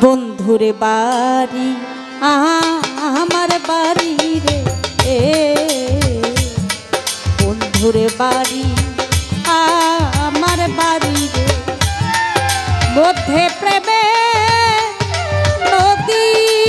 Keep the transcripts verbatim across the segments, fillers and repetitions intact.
বন্ধুরে বাড়ি আমার বাড়ি রে, বন্ধুরে বাড়ি আমার বাড়ি রে, মধ্যে প্রেমে নদী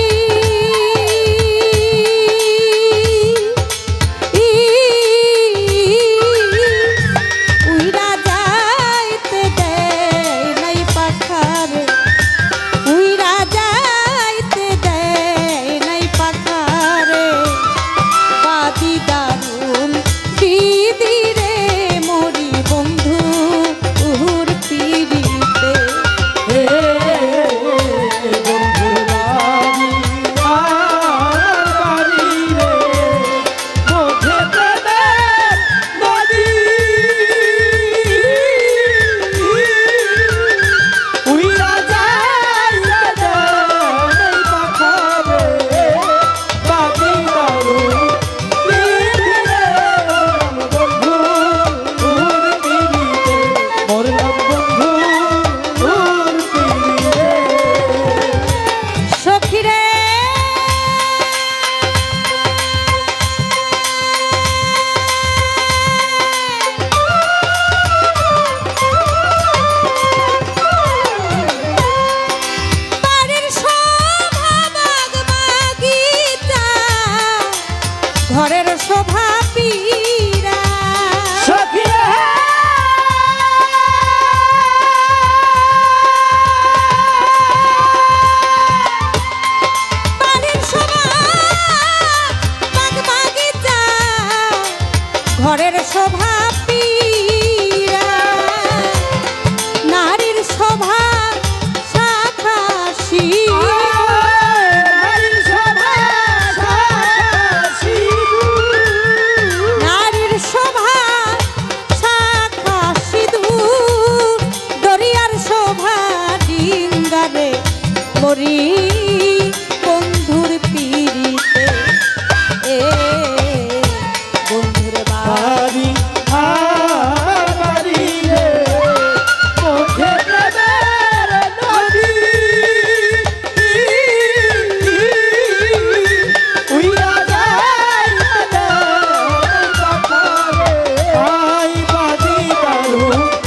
ঘরের শোভা পীরা বাড়ির শোভা বাগ বাগিচা, ঘরের শোভা পীরা, নারীর শোভা শাখা মরি বন্ধুর পিড়িতে, এ বন্ধুর বাড়ি আমার বাড়ি রে, মধ্যে প্রেমের নদী উইরা যায় আই বাজি দারু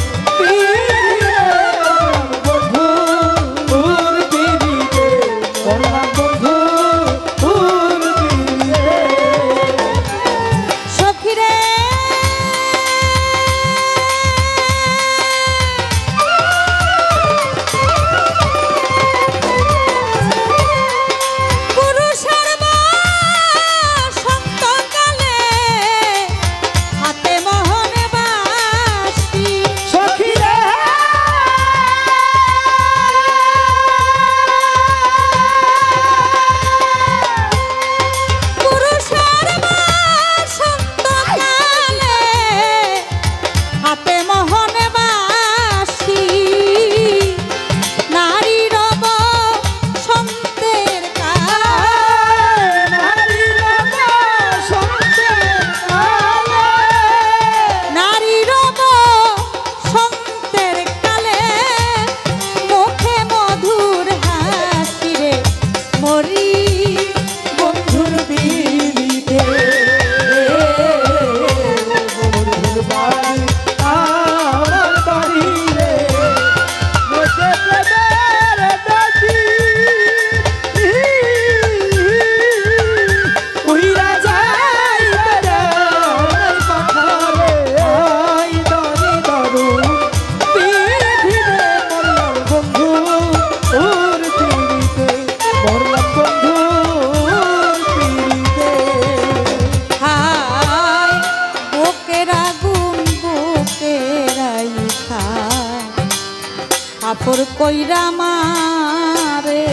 আপর কইরা মারে,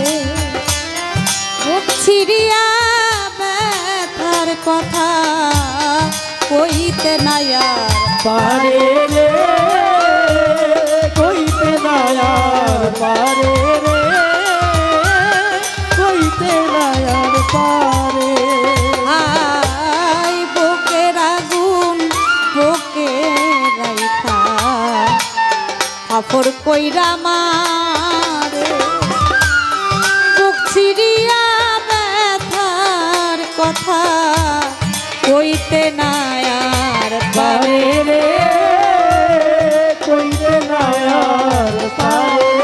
ছিড়িয়া ব্যথার কথা কইতে নায়ার পারে রে, কইতে নায়ার পারে রে, কইতে নায়ার পারে। আই বুকের আগুন বুকে রাইখা আপর কইরা মারে, পিরিয়া ব্যথার কথা কইতে না আর পারে রে, কইতে না আর পারে,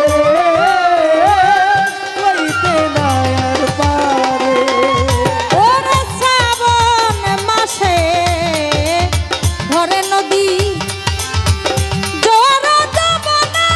কইতে না আর পারে। ওরে শ্রাবণ মাসে ধরে নদী জোর যমুনা,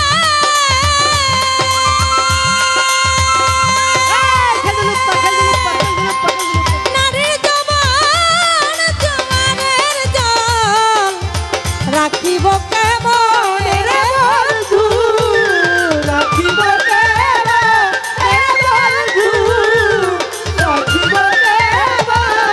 নারীর যৌবন জোয়ারের জল রাখিব কেমন রে বন্ধু, রাখিব কেমন রে বন্ধু, রাখিব কেমন।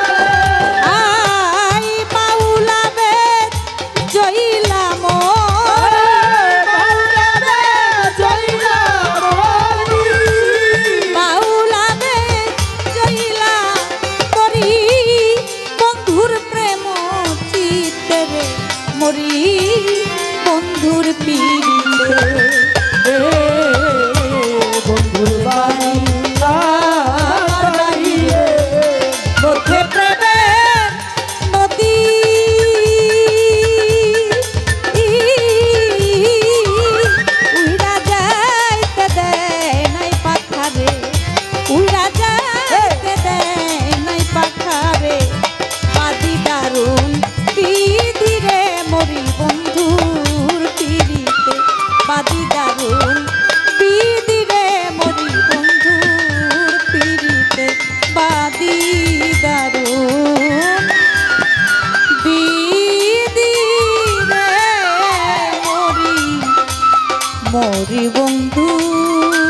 আই বাউলাবে জইলা মোর, বাউলাবে জইলা মরি, বাউলাবে জইলা মরি, বন্ধুর প্রেম চিত্তে রে মরি, বন্ধুর পীড়িতে এ বন্ধুর বাড়ি আমার বাড়ি রে, মধ্যে প্রেমের নদী, উইড়া যাইতে দেয় নাই পাখারে, উইড়া যাইতে দেয় নাই পাখারে, বাদি দারুণ বিধি রে মরি বন্ধুর পিড়িতে, বাদি দারুণ বিধি রে মরি বন্ধুর পিড়িতে, বাদি দারুণ বিধি রে মরি, মরি বন্ধু।